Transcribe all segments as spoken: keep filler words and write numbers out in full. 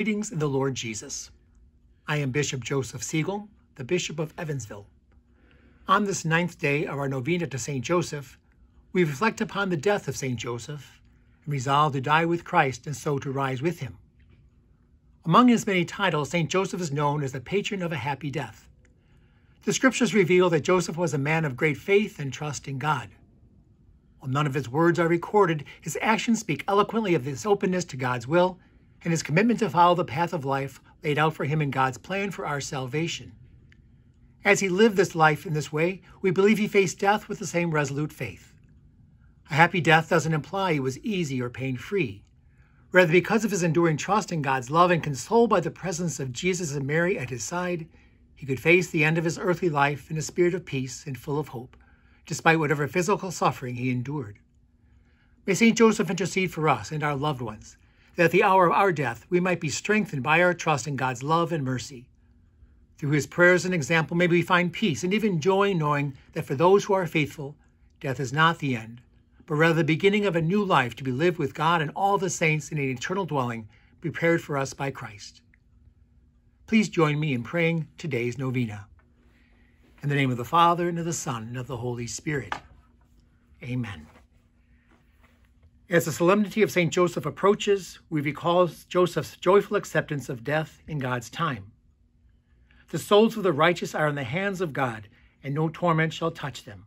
Greetings in the Lord Jesus. I am Bishop Joseph Siegel, the Bishop of Evansville. On this ninth day of our novena to Saint Joseph, we reflect upon the death of Saint Joseph and resolve to die with Christ and so to rise with him. Among his many titles, Saint Joseph is known as the patron of a happy death. The scriptures reveal that Joseph was a man of great faith and trust in God. While none of his words are recorded, his actions speak eloquently of his openness to God's will and his commitment to follow the path of life laid out for him in God's plan for our salvation. As he lived this life in this way, we believe he faced death with the same resolute faith. A happy death doesn't imply he was easy or pain-free. Rather, because of his enduring trust in God's love and consoled by the presence of Jesus and Mary at his side, he could face the end of his earthly life in a spirit of peace and full of hope, despite whatever physical suffering he endured. May Saint Joseph intercede for us and our loved ones, that at the hour of our death we might be strengthened by our trust in God's love and mercy. Through his prayers and example, may we find peace and even joy knowing that for those who are faithful, death is not the end, but rather the beginning of a new life to be lived with God and all the saints in an eternal dwelling prepared for us by Christ. Please join me in praying today's novena. In the name of the Father, and of the Son, and of the Holy Spirit. Amen. As the solemnity of Saint Joseph approaches, we recall Joseph's joyful acceptance of death in God's time. The souls of the righteous are in the hands of God, and no torment shall touch them.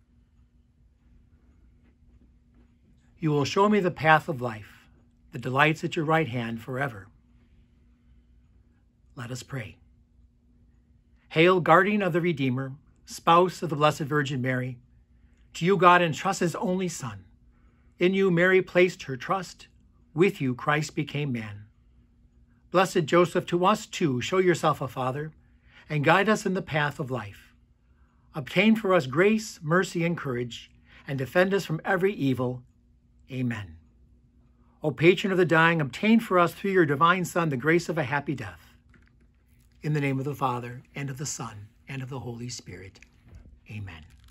You will show me the path of life, the delights at your right hand forever. Let us pray. Hail, guardian of the Redeemer, spouse of the Blessed Virgin Mary, to you God entrusts his only Son. In you Mary placed her trust. With you Christ became man. Blessed Joseph, to us too show yourself a father, and guide us in the path of life. Obtain for us grace, mercy, and courage, and defend us from every evil. Amen. O patron of the dying, obtain for us through your divine Son the grace of a happy death. In the name of the Father, and of the Son, and of the Holy Spirit. Amen.